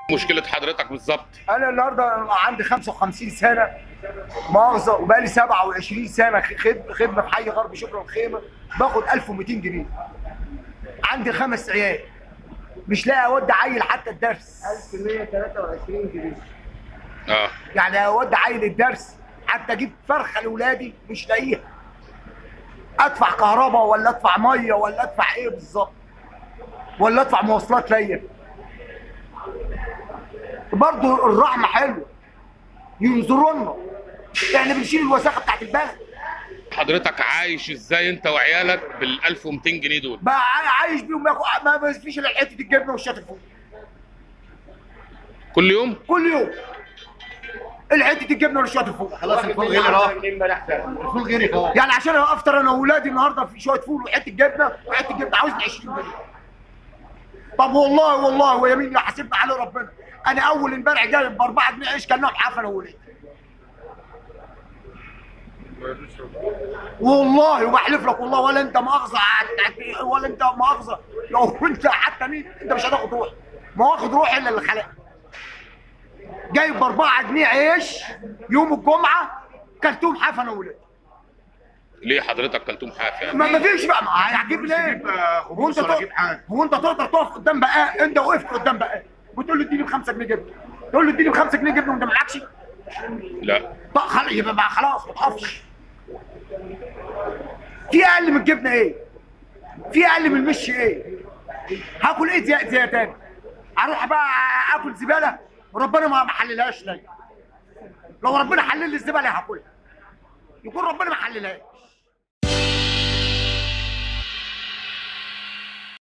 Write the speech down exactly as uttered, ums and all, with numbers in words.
مشكله حضرتك بالظبط؟ انا النهارده عندي خمسة وخمسين سنه مؤاخذه، وبقالي سبعة وعشرين سنه خد- خدمه في حي غرب شبرا الخيمه، باخد ألف ومئتين جنيه. عندي خمس عيال، مش لاقي اودي عيل حتى الدرس. ألف ومئة وثلاثة وعشرين جنيه. اه يعني اودي عيل الدرس، حتى اجيب فرخه لاولادي مش لاقيها. ادفع كهرباء ولا ادفع ميه ولا ادفع ايه بالظبط؟ ولا ادفع مواصلات ليا؟ برضه الرحمه حلوه، ينظروا لنا، احنا بنشيل الوساخه بتاعت البلد. حضرتك عايش ازاي انت وعيالك بال ألف ومئتين جنيه دول؟ بقى عايش بيهم، ياخد- ما ما فيش الا حته الجبنه والشات الفول كل يوم؟ كل يوم. الحته الجبنه والشات الفول خلاص الفول غيري راح. الفول غيري خلاص. يعني عشان افطر انا واولادي النهارده في شويه فول وحته جبنه وحته جبنه عاوزني عشرين جنيه. طب والله والله ويمين يحاسبنا عليه ربنا، انا اول امبارح جايب ب أربعة جنيه عيش كانهم حفله وولادي. والله وبحلف لك والله، ولا انت مؤاخذه عت- ولا انت مؤاخذه، لو انت حتى مين انت مش هتاخد روح، ما واخد روح الا اللي خلقك. جايب ب أربعة جنيه عيش يوم الجمعه كلتهم حفله انا وولادي. ليه حضرتك كلتهم حافي؟ ما ما فيش بقى، ما هيعجب ليه؟ هو انت تق- هو انت تقدر تقف قدام بقى؟ انت وقفت قدام بقى وتقول له اديني ب خمسة جنيه جبنه، تقول له اديني ب خمسة جنيه جبنه وانت معكش؟ لا. طب خلاص يبقى بقى خلاص ما تقفش. في اقل من الجبنه ايه؟ في اقل من المشي ايه؟ هاكل ايه زي زي تاني؟ اروح بقى اكل زباله وربنا ما حللهاش ليا. لو ربنا حلل لي الزباله هاكلها، يكون ربنا ما حللهاش.